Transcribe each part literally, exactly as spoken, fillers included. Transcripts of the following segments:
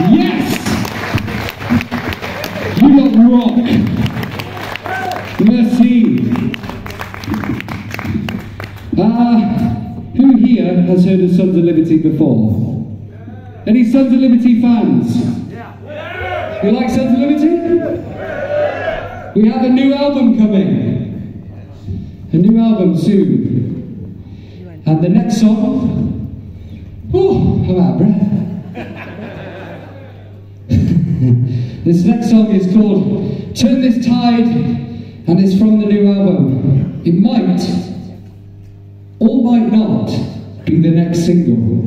Yes! You got rock. Merci. Uh, who here has heard of Sons of Liberty before? Any Sons of Liberty fans? You like Sons of Liberty? We have a new album coming. A new album soon. And the next song, oh, I'm out of breath. This next song is called Turn This Tide, and it's from the new album. It might, or might not, be the next single.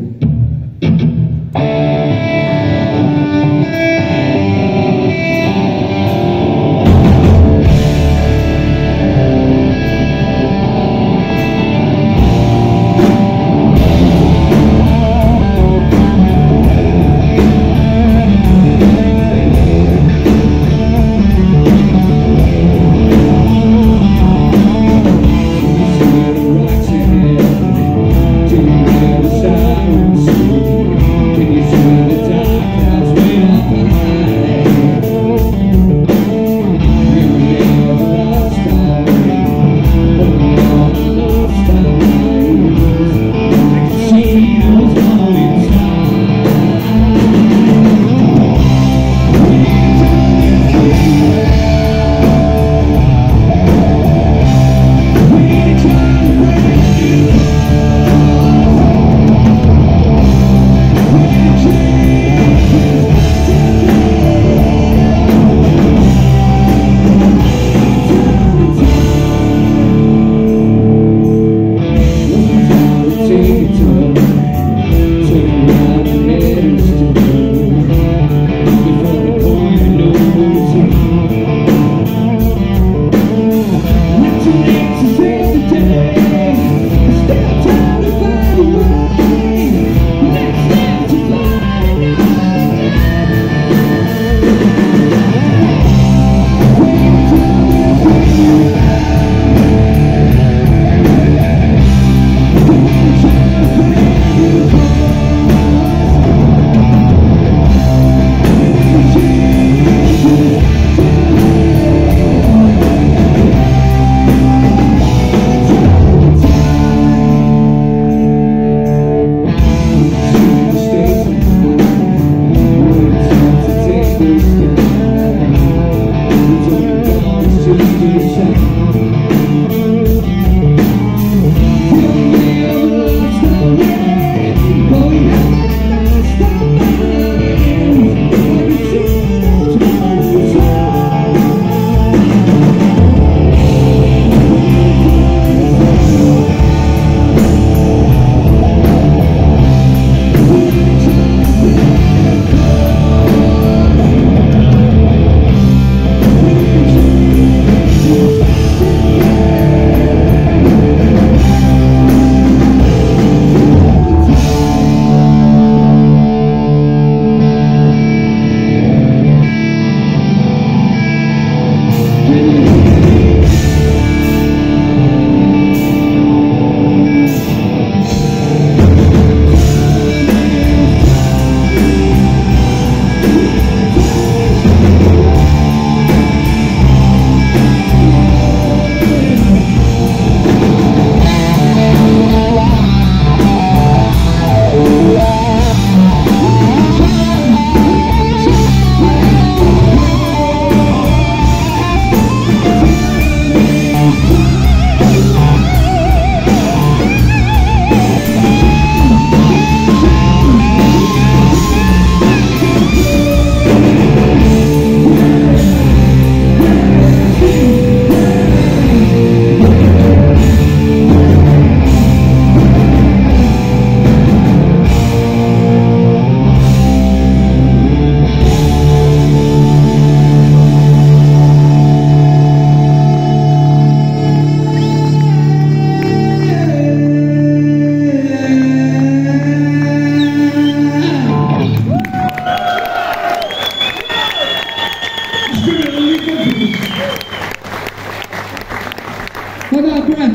What about breath?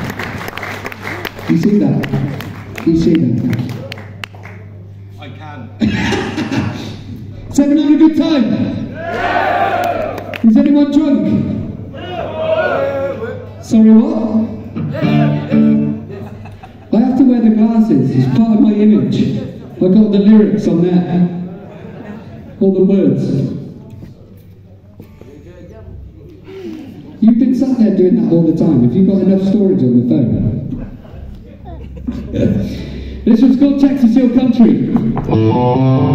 You see that? You see that? I can. Is everyone having a good time? Is anyone drunk? Sorry, what? I have to wear the glasses, it's part of my image. I got the lyrics on there. All the words. You've been sat there doing that all the time. Have you got enough storage on the phone? This one's called Texas Hill Country.